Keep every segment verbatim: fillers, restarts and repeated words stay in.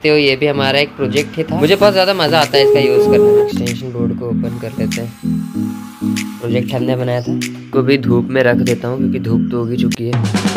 सकते हो ये भी हमारा एक प्रोजेक्ट ही था। मुझे बहुत ज़्यादा मज़ा आता है इसका यूज़ करने में। एक्सटेंशन बोर्ड को ओपन कर लेते हैं। प्रोजेक्ट हमने बनाया था, को भी धूप में रख देता हूँ क्योंकि धूप तो होगी चुकी है।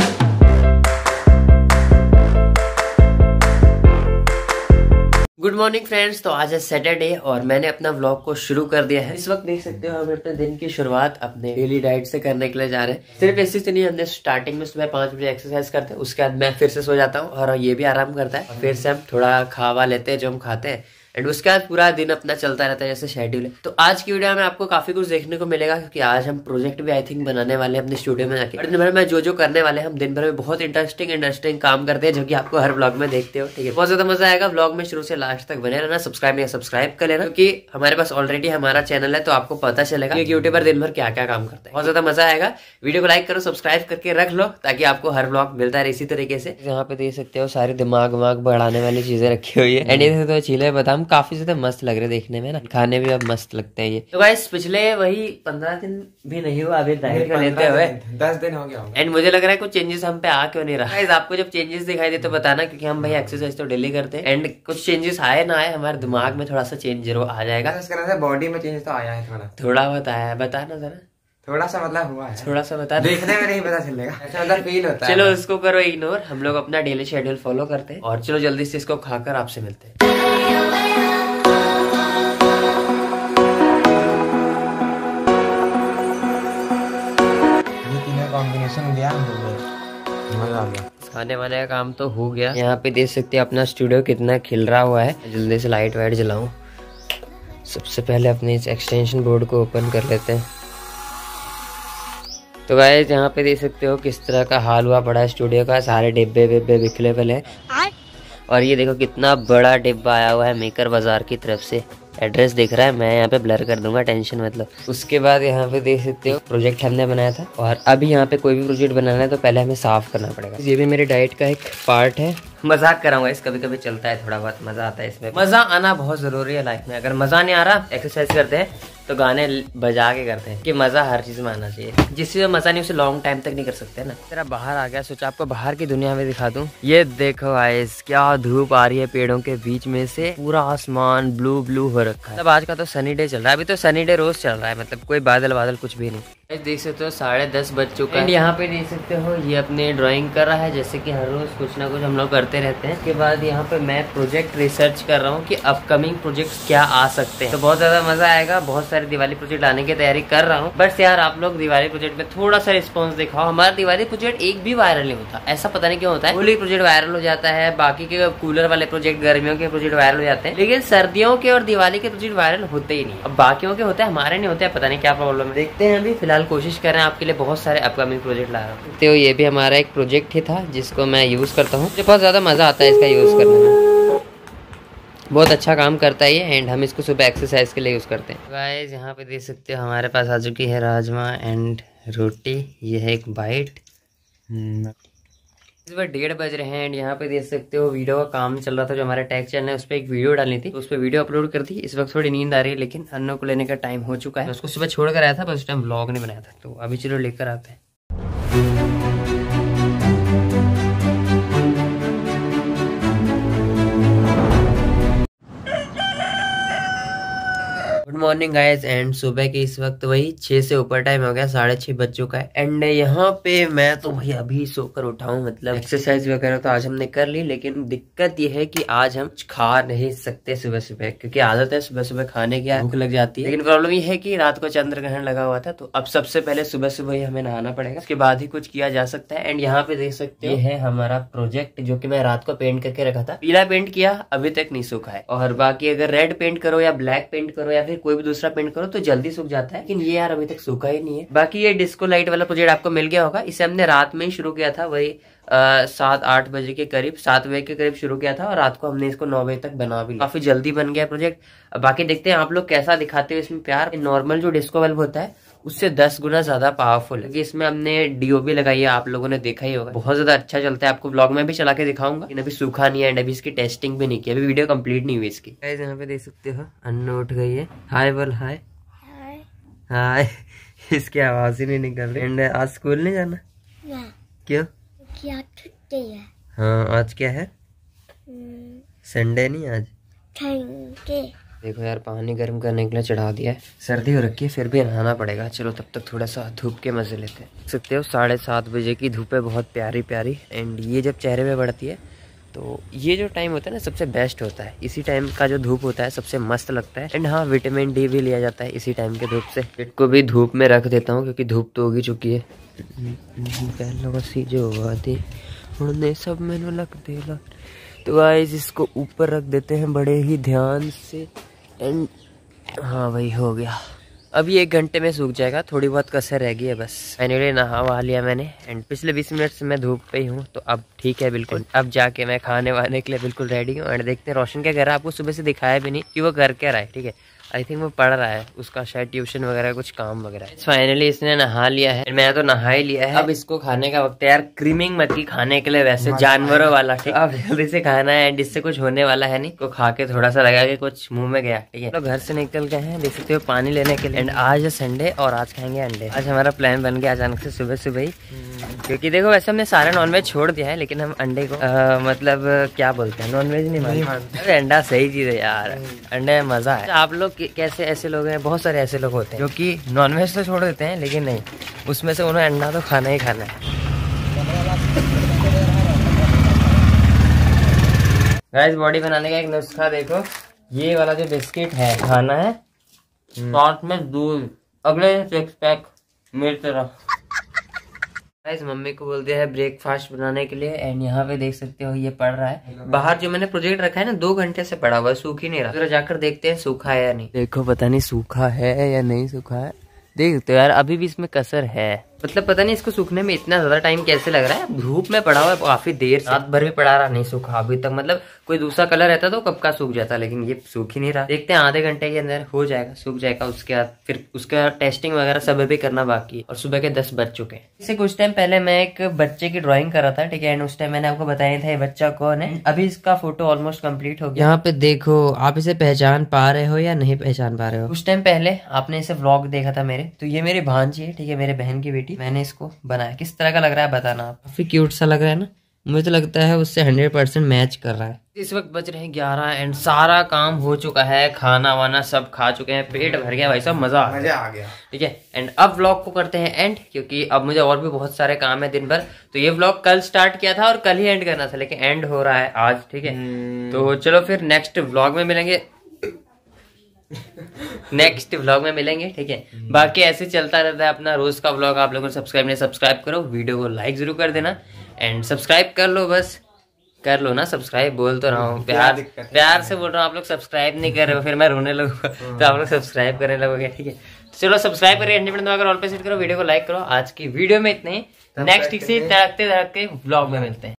गुड मॉर्निंग फ्रेंड्स, तो आज है सैटरडे और मैंने अपना व्लॉग को शुरू कर दिया है। इस वक्त देख सकते हो हम अपने दिन की शुरुआत अपने डेली डाइट से करने के लिए जा रहे हैं। सिर्फ इसी से नहीं, हमने स्टार्टिंग में सुबह पाँच बजे एक्सरसाइज करते हैं, उसके बाद मैं फिर से सो जाता हूँ और ये भी आराम करता है। फिर से हम थोड़ा खावा लेते हैं जो हम खाते हैं एंड उसके बाद पूरा दिन अपना चलता रहता है जैसे शेड्यूल है। तो आज की वीडियो में आपको काफी कुछ देखने को मिलेगा क्योंकि आज हम प्रोजेक्ट भी आई थिंक बनाने वाले हैं अपने स्टूडियो में जाके। दिन भर में जो जो करने वाले हैं हम दिन भर में बहुत इंटरेस्टिंग इंटरेस्टिंग काम करते हैं जो कि आपको हर व्लॉग में देखते हो। ठीक है, बहुत ज्यादा मजा आएगा। व्लॉग में शुरू से लास्ट तक बने रहना, सब्सक्राइब नहीं सब्सक्राइब कर लेना क्योंकि हमारे पास ऑलरेडी हमारा चैनल है तो आपको पता चलेगा कि यूट्यूबर दिन भर क्या क्या काम करता है। बहुत ज्यादा मजा आएगा। वीडियो को लाइक करो, सब्सक्राइब करके रख लो ताकि आपको हर व्लॉग मिलता है इसी तरीके से। यहाँ पे देख सकते हो सारी दिमाग दिमाग बढ़ाने वाली चीजें रखी हुई है एंड ये तो चीले बादाम काफी ज्यादा मस्त लग रहे देखने में ना, खाने भी अब मस्त लगते हैं ये। तो गाइस पिछले वही पंद्रह दिन भी नहीं हुआ अभी डाइट का लेते हुए, दस दिन हो गया एंड मुझे लग रहा है कुछ चेंजेस हम पे आ क्यों नहीं रहा। गाइस आपको जब चेंजेस दिखाई दे तो बताना क्योंकि हम भाई एक्सरसाइज तो डेली करते हैं एंड कुछ चेंजेस आए ना आए हमारे दिमाग में थोड़ा सा चेंज जरूर आ जाएगा। बॉडी में चेंज तो आया है थोड़ा थोड़ा बहुत आया है, बताना जरा। थोड़ा सा मतलब हुआ है, थोड़ा सा बता देखने में नहीं पता चलेगा, ऐसा मतलब फील होता है। चलो उसको करो इग्नोर, हम लोग अपना डेली शेड्यूल फॉलो करते हैं और चलो जल्दी से इसको खाकर आपसे मिलते हैं। कॉम्बिनेशन दिया मजा आ गया। खाने वाने का काम तो हो गया। यहाँ पे देख सकते हैं अपना स्टूडियो कितना खिल रहा हुआ है। जल्दी से लाइट वाइट जलाऊं। सबसे पहले अपने इस एक्सटेंशन बोर्ड को ओपन कर लेते हैं। तो गाइस यहाँ पे देख सकते हो किस तरह का हाल हुआ पड़ा है स्टूडियो का। सारे डिब्बे विब्बे बिखरे पड़े हैं और ये देखो कितना बड़ा डिब्बा आया हुआ है मेकर बाजार की तरफ से। एड्रेस दिख रहा है, मैं यहाँ पे ब्लर कर दूंगा, टेंशन मतलब। उसके बाद यहाँ पे देख सकते हो प्रोजेक्ट हमने बनाया था और अभी यहाँ पे कोई भी प्रोजेक्ट बनाना है तो पहले हमें साफ करना पड़ेगा। ये भी मेरे डाइट का एक पार्ट है। मजाक कराऊंगा इस, कभी कभी चलता है, थोड़ा बहुत मजा आता है इसमें। मजा आना बहुत जरूरी है लाइफ में। अगर मजा नहीं आ रहा, एक्सरसाइज करते हैं तो गाने बजा के करते हैं कि मजा हर चीज में आना चाहिए। जिससे मजा नहीं उसे लॉन्ग टाइम तक नहीं कर सकते ना। तेरा बाहर आ गया, सोचा आपको बाहर की दुनिया में दिखा दूं। ये देखो गाइस क्या धूप आ रही है पेड़ों के बीच में से, पूरा आसमान ब्लू ब्लू हो रखा है। मतलब आज का तो सनी डे चल रहा है। अभी तो सनी डे रोज चल रहा है, मतलब कोई बादल बादल कुछ भी नहीं। देख सकते हो साढ़े दस बज चुका है। यहाँ पे देख सकते हो ये अपने ड्राइंग कर रहा है जैसे कि हर रोज कुछ ना कुछ हम लोग करते रहते हैं। उसके बाद यहाँ पे मैं प्रोजेक्ट रिसर्च कर रहा हूँ कि अपकमिंग प्रोजेक्ट क्या आ सकते हैं। तो बहुत ज्यादा मजा आएगा। बहुत सारे दिवाली प्रोजेक्ट आने की तैयारी कर रहा हूँ। बस यार आप लोग दिवाली प्रोजेक्ट में थोड़ा सा रिस्पॉन्स दिखाओ। हमारा दिवाली प्रोजेक्ट एक भी वायरल नहीं होता, ऐसा पता नहीं क्यों होता है। होली प्रोजेक्ट वायरल हो जाता है, बाकी के कूलर वाले प्रोजेक्ट गर्मियों के प्रोजेक्ट वायरल हो जाते हैं, लेकिन सर्दियों के और दिवाली के प्रोजेक्ट वायरल होते ही नहीं। अब बाकियों के होते हैं, हमारे नहीं होते, पता नहीं क्या प्रॉब्लम है। देखते हैं, अभी फिलहाल कोशिश कर रहे हैं आपके लिए बहुत सारे अपकमिंग प्रोजेक्ट ला रहा हूँ। तो ये भी हमारा एक प्रोजेक्ट ही था जिसको मैं यूज करता हूँ। मुझे बहुत ज्यादा मजा आता है इसका यूज करने में, बहुत अच्छा काम करता है ये एंड हम इसको सुबह एक्सरसाइज के लिए यूज करते हैं। गाइस यहाँ पे देख सकते हो हमारे पास आ चुकी है राजमा एंड रोटी। ये है एक बाइट। इस बार डेढ़ बज रहे हैं एंड यहाँ पे देख सकते हो वीडियो का काम चल रहा था जो हमारा टैग चैनल है उस पर एक वीडियो डालनी थी, तो उस पर वीडियो अपलोड कर दी। इस वक्त थोड़ी नींद आ रही है लेकिन अन्नों को लेने का टाइम हो चुका है। उसको सुबह छोड़ कर आया था, बस उस टाइम व्लॉग नहीं बनाया था, तो अभी चलो लेकर आते हैं। गुड मॉर्निंग गाइस एंड सुबह के इस वक्त वही छह से ऊपर टाइम हो गया, साढ़े छह बज चुका है एंड यहाँ पे मैं तो भाई अभी सोकर उठा हूँ। मतलब एक्सरसाइज वगैरह तो आज हमने कर ली, लेकिन दिक्कत ये है कि आज हम खा नहीं सकते सुबह सुबह क्योंकि आदत है सुबह सुबह खाने की, भूख लग जाती है। लेकिन प्रॉब्लम ये है कि रात को चंद्र ग्रहण लगा हुआ था तो अब सबसे पहले सुबह सुबह ही हमें नहाना पड़ेगा, उसके बाद ही कुछ किया जा सकता है। एंड यहाँ पे देख सकते हो ये है हमारा प्रोजेक्ट जो की मैं रात को पेंट करके रखा था। पीला पेंट किया, अभी तक नहीं सूखा है, और बाकी अगर रेड पेंट करो या ब्लैक पेंट करो या फिर कोई भी दूसरा पेंट करो तो जल्दी सूख जाता है, लेकिन ये यार अभी तक सूखा ही नहीं है। बाकी ये डिस्को लाइट वाला प्रोजेक्ट आपको मिल गया होगा, इसे हमने रात में ही शुरू किया था, वही सात आठ बजे के करीब, सात बजे के करीब शुरू किया था और रात को हमने इसको नौ बजे तक बना भी लिया। काफी जल्दी बन गया प्रोजेक्ट। बाकी देखते हैं आप लोग कैसा दिखाते हो इसमें प्यार। नॉर्मल जो डिस्को बल्ब होता है उससे दस गुना ज्यादा पावरफुल है, क्योंकि इसमें हमने डीओबी लगाई है, आप लोगों ने देखा ही होगा, बहुत ज्यादा अच्छा चलता है। आपको ब्लॉग में भी चला के दिखाऊंगा, लेकिन अभी सूखा नहीं है एंड अभी इसकी टेस्टिंग भी नहीं की, अभी वीडियो कंप्लीट नहीं हुई इसकी। गाइस यहाँ पे देख सकते हो अन्नू उठ गई है। हाय बोल, हाय हाय। इसकी आवाज ही नहीं निकल रही। एंड आज स्कूल नहीं जाना? क्यों? क्या छुट्टी है। हाँ आज क्या है? संडे नहीं आज? देखो यार, पानी गर्म करने के लिए चढ़ा दिया है। सर्दी हो रखी है, फिर भी नहाना पड़ेगा। चलो तब तक थोड़ा सा धूप के मजे लेते हैं। देख सकते हो साढ़े सात बजे की धूप है, बहुत प्यारी प्यारी। एंड ये जब चेहरे पे बढ़ती है तो ये जो टाइम होता है ना, सबसे बेस्ट होता है। इसी टाइम का जो धूप होता है सबसे मस्त लगता है। एंड हाँ, विटामिन डी भी लिया जाता है इसी टाइम के धूप से। पेट को भी धूप में रख देता हूँ क्योंकि धूप तो होगी चुकी है। जो सब मैंने लग देला। तो गाइस इसको ऊपर रख देते हैं बड़े ही ध्यान से। एंड हाँ भाई, हो गया। अभी एक घंटे में सूख जाएगा, थोड़ी बहुत कसर रह गई है बस। फाइनली नहा वहा लिया मैंने। एंड पिछले बीस मिनट से मैं धूप पे ही हूँ, तो अब ठीक है बिल्कुल। अब जाके मैं खाने वाने के लिए बिल्कुल रेडी हूँ। एंड देखते हैं रोशन क्या कर रहा है। आपको सुबह से दिखाया भी नहीं कि वो कर क्या रहा है। ठीक है, आई थिंक वो पढ़ रहा है, उसका शायद ट्यूशन वगैरह कुछ काम वगैरह। फाइनली इसने नहा लिया है, मैंने तो नहा ही लिया है। अब इसको खाने का वक्त है यार। क्रीमिंग मत की खाने के लिए, वैसे जानवरों वाला। ठीक, अब जल्दी से खाना है। एंड इससे कुछ होने वाला है नहीं, तो खा के थोड़ा सा लगा के कुछ मुंह में गया। ठीक है, तो घर से निकल गए हैं, देख सकते हो, पानी लेने के लिए। एंड आज है संडे और आज खाएंगे अंडे। आज हमारा प्लान बन गया अचानक से सुबह सुबह ही, क्योंकि देखो वैसे हमने सारा नॉनवेज छोड़ दिया है, लेकिन हम अंडे को आ, मतलब क्या बोलते हैं, नॉनवेज नहीं मानते। अंडा सही चीज है यार, अंडे में मजा है। आप लोग कैसे ऐसे लोग हैं, बहुत सारे ऐसे लोग होते हैं जो कि नॉनवेज तो छोड़ देते हैं, लेकिन नहीं, उसमें से उन्हें अंडा तो खाना ही खाना है। गाइस, बॉडी बनाने का एक नुस्खा देखो। ये वाला जो बिस्किट है खाना है, साथ में दूध, अगले सिक्स पैक मेरी तरह। गाइस, मम्मी को बोल दिया है ब्रेकफास्ट बनाने के लिए। एंड यहाँ पे देख सकते हो ये पढ़ रहा है। बाहर जो मैंने प्रोजेक्ट रखा है ना, दो घंटे से पड़ा हुआ है, सूख ही नहीं रहा। जरा जाकर देखते हैं सूखा है या नहीं। देखो पता नहीं सूखा है या नहीं सूखा है। देख सकते हो यार, अभी भी इसमें कसर है। मतलब पता नहीं इसको सूखने में इतना ज्यादा टाइम कैसे लग रहा है। धूप में पड़ा हुआ है काफी देर, रात भर भी पड़ा रहा, नहीं सूखा अभी तक। मतलब कोई दूसरा कलर रहता तो कब का सूख जाता, लेकिन ये सूख ही नहीं रहा। देखते हैं आधे घंटे के अंदर हो जाएगा, सूख जाएगा। उसके बाद फिर उसका टेस्टिंग वगैरह सब भी करना बाकी है। और सुबह के दस बज चुके हैं। इससे कुछ टाइम पहले मैं एक बच्चे की ड्रॉइंग कर रहा था। ठीक है, एंड उस टाइम मैंने आपको बताया था ये बच्चा कौन है। अभी इसका फोटो ऑलमोस्ट कम्प्लीट हो गया। यहाँ पे देखो, आप इसे पहचान पा रहे हो या नहीं पहचान पा रहे हो। उस टाइम पहले आपने इसे व्लॉग देखा था मेरे, तो ये मेरी भांजी है। ठीक है, मेरे बहन की बेटी। मैंने इसको बनाया। किस तरह का लग रहा है बताना आप। काफी क्यूट सा लग रहा है ना, मुझे तो लगता है उससे हंड्रेड परसेंट मैच कर रहा है। इस वक्त बज रहे हैं ग्यारह एंड सारा काम हो चुका है, खाना वाना सब खा चुके हैं, पेट भर गया भाई साहब, मजा मजा आ गया। ठीक है, एंड अब व्लॉग को करते हैं एंड, क्योंकि अब मुझे और भी बहुत सारे काम है दिन भर। तो ये व्लॉग कल स्टार्ट किया था और कल ही एंड करना था, लेकिन एंड हो रहा है आज। ठीक है, तो चलो फिर नेक्स्ट व्लॉग में मिलेंगे। नेक्स्ट व्लॉग में मिलेंगे। ठीक है, बाकी ऐसे चलता रहता है अपना रोज का व्लॉग। आप लोगों को सब्सक्राइब नहीं, सब्सक्राइब करो, वीडियो को लाइक जरूर कर देना। एंड सब्सक्राइब कर लो, बस कर लो ना सब्सक्राइब। बोल तो रहा हूँ, प्यार प्यार से बोल रहा हूँ। आप लोग सब्सक्राइब नहीं कर रहे हो, फिर मैं रोने लगूंगा, तो आप लोग सब्सक्राइब करने लगोगे। ठीक है, चलो सब्सक्राइब करिए, घंटे बटन दबाकर ऑल पे सेट करो, वीडियो को लाइक करो। आज की वीडियो में इतने ही, नेक्स्ट से धड़कते धड़कते व्लॉग में मिलते हैं।